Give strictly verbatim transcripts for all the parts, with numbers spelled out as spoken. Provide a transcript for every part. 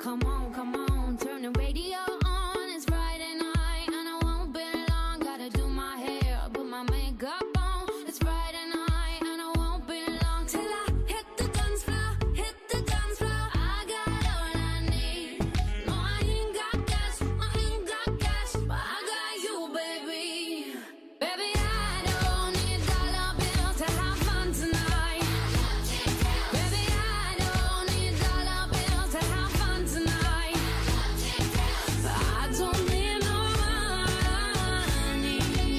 Come on, come on, turn the radio on. It's Friday night and I won't be long. Gotta do my hair, put my makeup on. It's Friday night and I won't be long till I hit the dance floor, hit the dance floor. I got all I need. No, I ain't got cash, I ain't got cash, but I got you, baby. Baby, I don't need dollar bills to have fun tonight. Baby, I don't need dollar bills to have fun tonight. But I don't need no money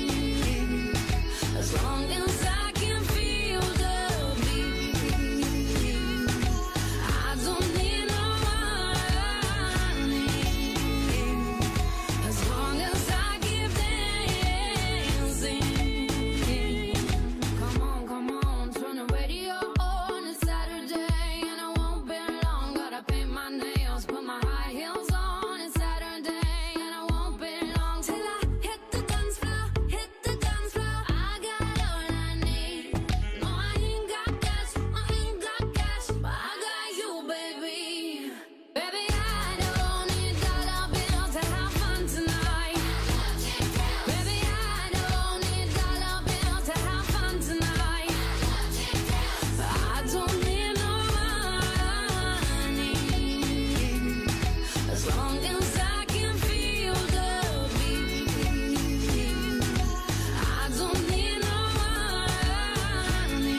as long as I can feel the beat. I don't need no money as long as I keep dancing. Come on, come on, turn the radio on. It's Saturday and I won't be long. Gotta paint my nails, put my high heels on. It's Saturday and I won't be long till I hit the dance floor, hit the dance floor. I got all I need. No, I ain't got cash, I ain't got cash, but I got you, baby. Baby, I don't need dollar bills to have fun tonight. Baby, I don't need dollar bills to have fun tonight. But I don't need no money as long as I can feel the beat. I don't need no money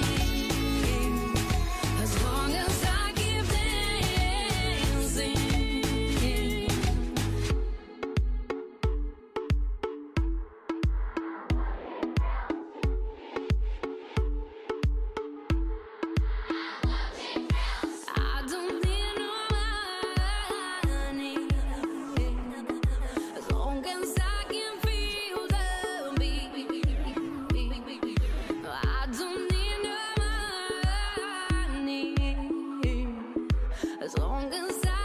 as long as I keep dancing. I don't need no money as long as I can feel the beat. I don't need no money as long as I